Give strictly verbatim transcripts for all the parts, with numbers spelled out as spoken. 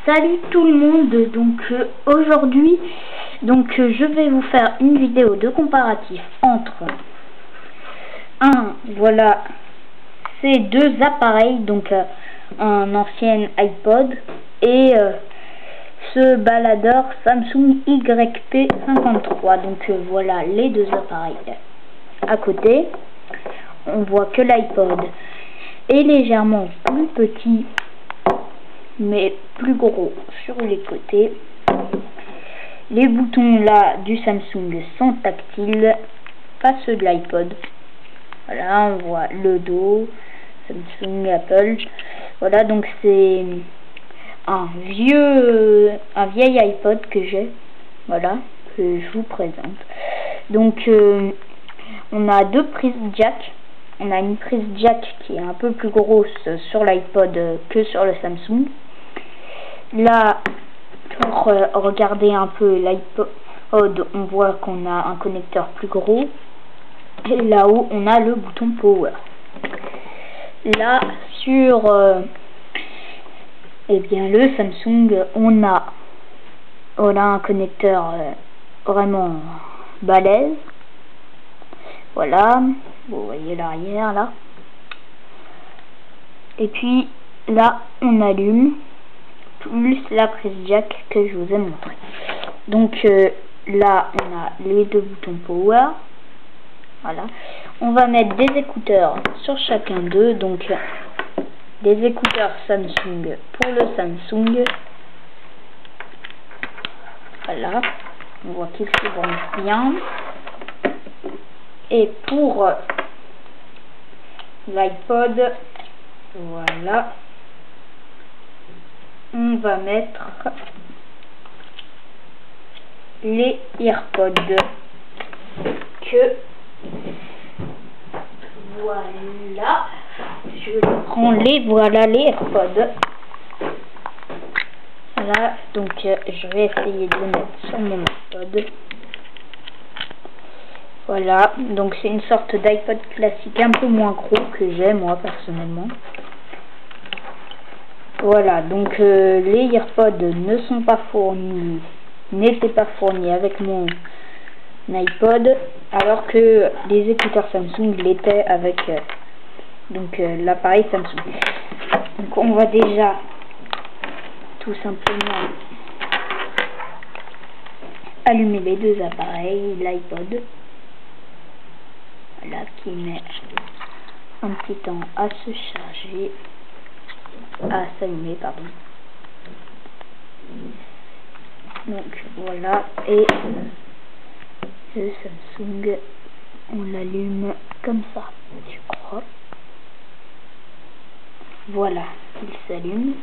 Salut tout le monde, donc euh, aujourd'hui donc euh, je vais vous faire une vidéo de comparatif entre un voilà ces deux appareils, donc euh, un ancien iPod et euh, ce baladeur Samsung Y P cinquante-trois. Donc euh, voilà les deux appareils à côté. On voit que l'iPod est légèrement plus petit mais plus gros sur les côtés. Les boutons là du Samsung sont tactiles, pas ceux de l'iPod. Voilà, on voit le dos, Samsung, Apple. Voilà, donc c'est un vieux, un vieil iPod que j'ai. Voilà, que je vous présente. Donc, euh, on a deux prises jack. On a une prise jack qui est un peu plus grosse sur l'iPod que sur le Samsung. Là, pour euh, regarder un peu l'iPod, on voit qu'on a un connecteur plus gros. Et là-haut, on a le bouton power. Là, sur euh, eh bien, le Samsung, on a, on a un connecteur euh, vraiment balèze. Voilà, vous voyez l'arrière là. Et puis là, on allume plus la prise jack que je vous ai montré. Donc euh, là, on a les deux boutons power. Voilà. On va mettre des écouteurs sur chacun d'eux. Donc des écouteurs Samsung pour le Samsung. Voilà. On voit qu'ils se branchent bien. Et pour l'iPod, voilà, on va mettre les AirPods que voilà, je prends les voilà les AirPods. Voilà, donc euh, je vais essayer de les mettre sur mon iPod. Voilà, donc c'est une sorte d'iPod classique un peu moins gros que j'ai moi personnellement. Voilà, donc euh, les AirPods ne sont pas fournis, n'étaient pas fournis avec mon iPod, alors que les écouteurs Samsung l'étaient avec euh, donc euh, l'appareil Samsung. Donc on va déjà tout simplement allumer les deux appareils, l'iPod. Voilà, qui met un petit temps à se charger, à s'allumer, pardon. Donc voilà, et le Samsung, on l'allume comme ça, je crois. Voilà, il s'allume.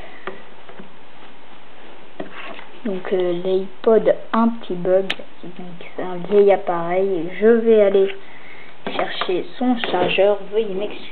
Donc euh, l'iPod un petit bug, donc c'est un vieil appareil. Je vais aller chercher son chargeur, veuillez m'excuser.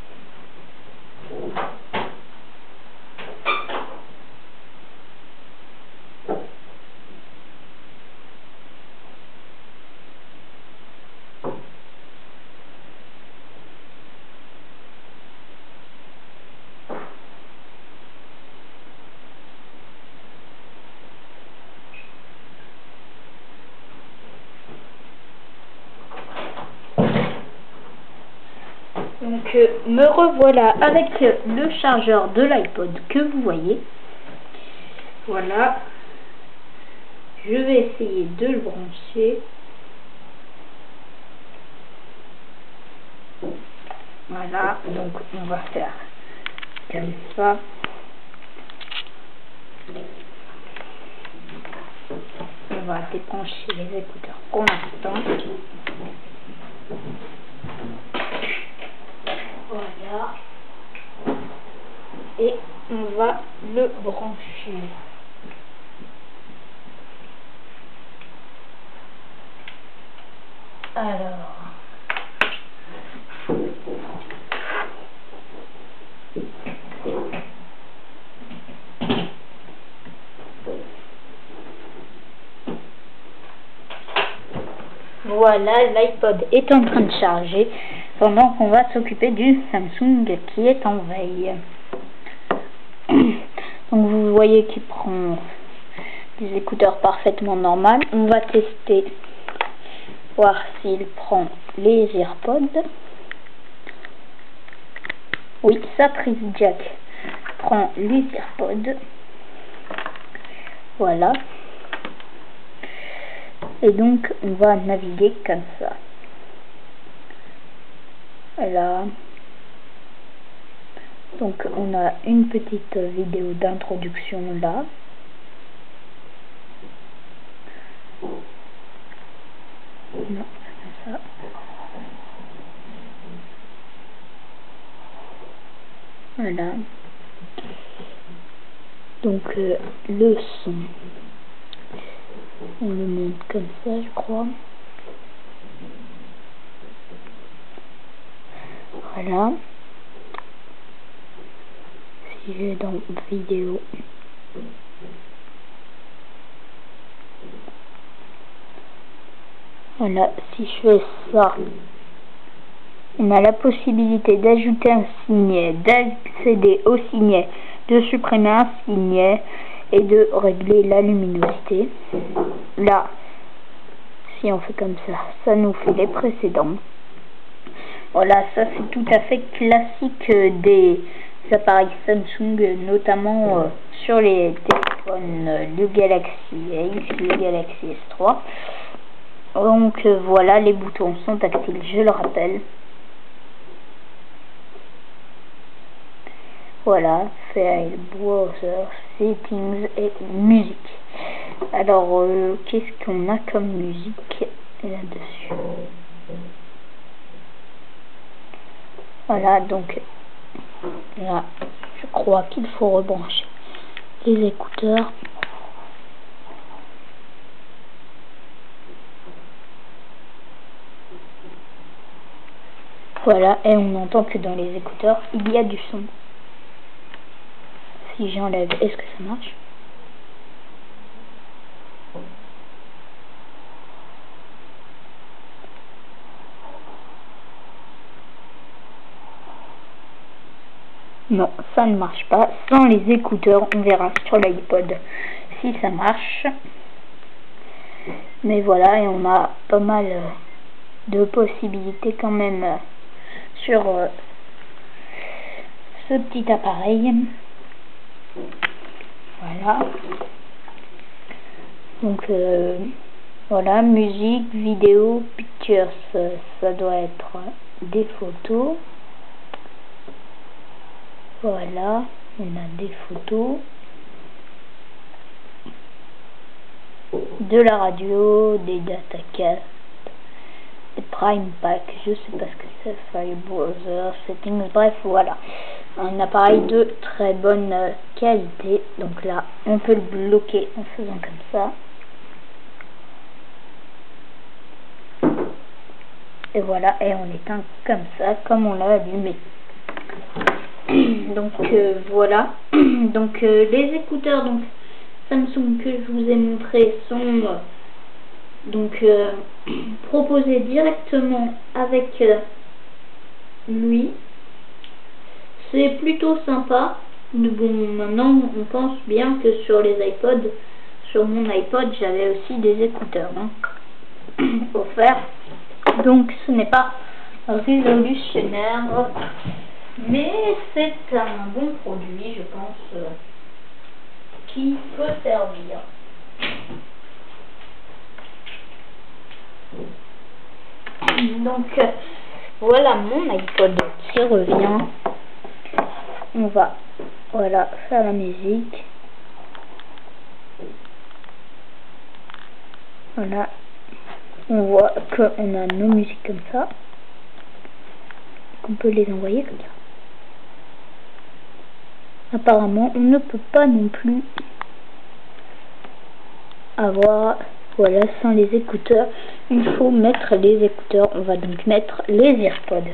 Donc euh, me revoilà avec le chargeur de l'iPod que vous voyez. Voilà. Je vais essayer de le brancher. Voilà, donc on va faire comme ça. On va débrancher les écouteurs pour l'instant. Voilà. Et on va le brancher. Alors. Voilà, l'iPod est en train de charger pendant qu'on va s'occuper du Samsung qui est en veille. Donc vous vous voyez qu'il prend des écouteurs parfaitement normales. On va tester, voir s'il prend les AirPods. Oui, sa prise jack prend les AirPods. Voilà. Et donc, on va naviguer comme ça. Voilà. Donc, on a une petite vidéo d'introduction là. Non, c'est comme ça. Voilà. Donc, euh, le son. On le monte comme ça, je crois. Voilà. Si je vais dans vidéo. Voilà, si je fais ça, on a la possibilité d'ajouter un signet, d'accéder au signet, de supprimer un signet et de régler la luminosité. Là, si on fait comme ça, ça nous fait les précédents. Voilà, ça c'est tout à fait classique des appareils Samsung, notamment euh, sur les téléphones euh, le Galaxy S, le Galaxy S trois. Donc euh, voilà, les boutons sont tactiles, je le rappelle. Voilà, File, Browser, Settings et musique. Alors, euh, qu'est-ce qu'on a comme musique là-dessus? Voilà, donc là, je crois qu'il faut rebrancher les écouteurs. Voilà, et on entend que dans les écouteurs, il y a du son. Si j'enlève, est-ce que ça marche? Non, ça ne marche pas. Sans les écouteurs, on verra sur l'iPod si ça marche. Mais voilà, et on a pas mal de possibilités quand même sur euh, ce petit appareil. Voilà. Donc euh, voilà, musique, vidéo, pictures, ça doit être des photos. Voilà, on a des photos, de la radio, des datacasts, des prime pack, je sais pas ce que c'est, file browser, settings, bref, voilà. Un appareil de très bonne qualité. Donc là, on peut le bloquer en faisant comme ça. Et voilà, et on éteint comme ça, comme on l'a allumé. Donc euh, voilà. Donc euh, les écouteurs donc Samsung que je vous ai montré sont euh, donc euh, proposés directement avec euh, lui. C'est plutôt sympa. Mais bon, maintenant on pense bien que sur les iPods, sur mon iPod, j'avais aussi des écouteurs hein, offerts. Donc ce n'est pas révolutionnaire, mais c'est un bon produit, je pense, euh, qui peut servir. Donc euh, voilà mon iPod qui revient. On va voilà faire la musique. Voilà, on voit qu'on a nos musiques comme ça, qu'on peut les envoyer comme ça. Apparemment, on ne peut pas non plus avoir, voilà, sans les écouteurs. Il faut mettre les écouteurs. On va donc mettre les AirPods.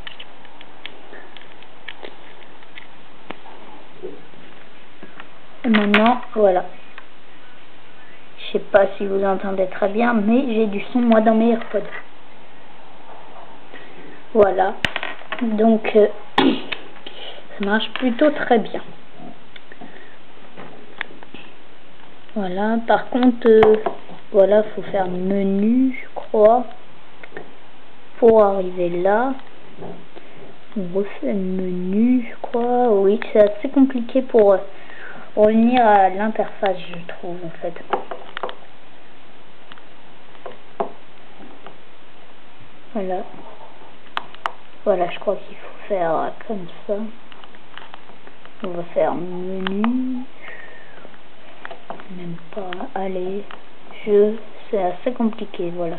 Et maintenant, voilà. Je sais pas si vous entendez très bien, mais j'ai du son moi dans mes AirPods. Voilà. Donc, euh, ça marche plutôt très bien. Voilà, par contre, euh, voilà, faut faire menu, je crois, pour arriver là. On refait le menu, je crois. Oui, c'est assez compliqué pour euh, revenir à l'interface, je trouve, en fait. Voilà. Voilà, je crois qu'il faut faire comme ça. On va faire menu. Même pas. Allez, je. C'est assez compliqué, voilà.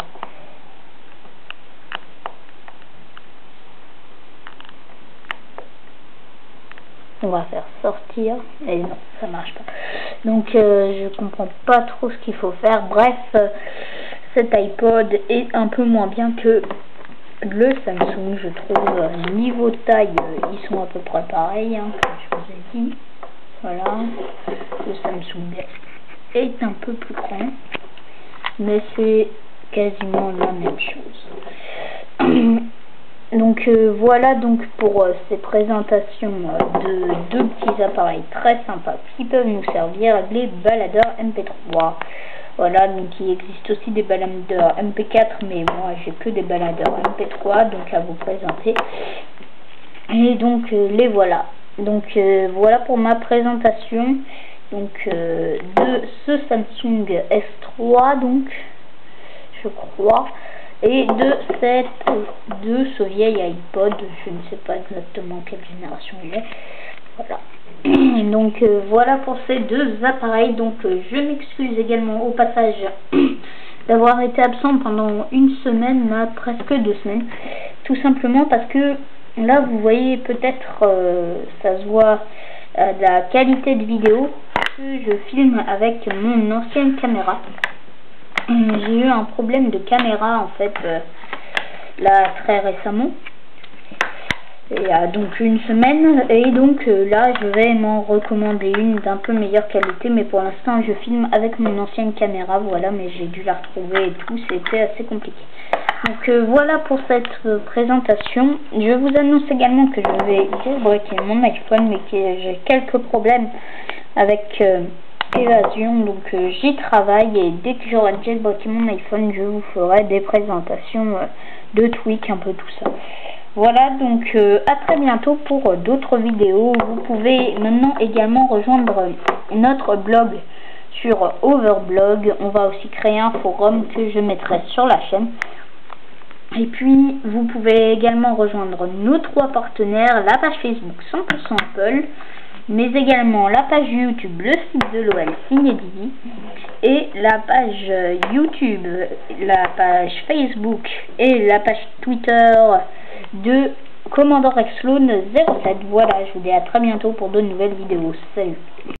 On va faire sortir. Et non, ça marche pas. Donc, euh, je comprends pas trop ce qu'il faut faire. Bref, euh, cet iPod est un peu moins bien que le Samsung, je trouve. euh, Niveau taille, euh, ils sont à peu près pareils, hein, comme je vous ai dit. Voilà. Le Samsung est un peu plus grand, mais c'est quasiment la même chose. Donc euh, voilà donc pour euh, ces présentations euh, de deux petits appareils très sympas qui peuvent nous servir, les baladeurs M P trois. Voilà, donc il existe aussi des baladeurs M P quatre, mais moi j'ai que des baladeurs M P trois donc à vous présenter. Et donc euh, les voilà. Donc euh, voilà pour ma présentation donc euh, de ce Samsung S trois, donc je crois, et de cette de ce vieil iPod, je ne sais pas exactement quelle génération il est. Voilà. Donc euh, voilà pour ces deux appareils. Donc euh, je m'excuse également au passage d'avoir été absent pendant une semaine, là, presque deux semaines, tout simplement parce que là vous voyez peut-être, euh, ça se voit euh, la qualité de vidéo, que je filme avec mon ancienne caméra. J'ai eu un problème de caméra en fait euh, là très récemment, il y a donc une semaine, et donc euh, là je vais m'en recommander une d'un peu meilleure qualité, mais pour l'instant je filme avec mon ancienne caméra, voilà, mais j'ai dû la retrouver et tout, c'était assez compliqué. Donc euh, voilà pour cette euh, présentation. Je vous annonce également que je vais jailbreaker mon iPhone, mais que j'ai quelques problèmes avec euh, Évasion, donc euh, j'y travaille, et dès que j'aurai jailbreaké mon iPhone, je vous ferai des présentations euh, de tweaks, un peu tout ça. Voilà, donc euh, à très bientôt pour euh, d'autres vidéos. Vous pouvez maintenant également rejoindre euh, notre blog sur euh, Overblog. On va aussi créer un forum que je mettrai sur la chaîne. Et puis, vous pouvez également rejoindre nos trois partenaires, la page Facebook cent pour cent Apple, mais également la page YouTube, le site de l'O L Signé Didi, et la page YouTube, la page Facebook et la page Twitter de Commandant Rexlone zéro sept. Voilà, je vous dis à très bientôt pour de nouvelles vidéos. Salut!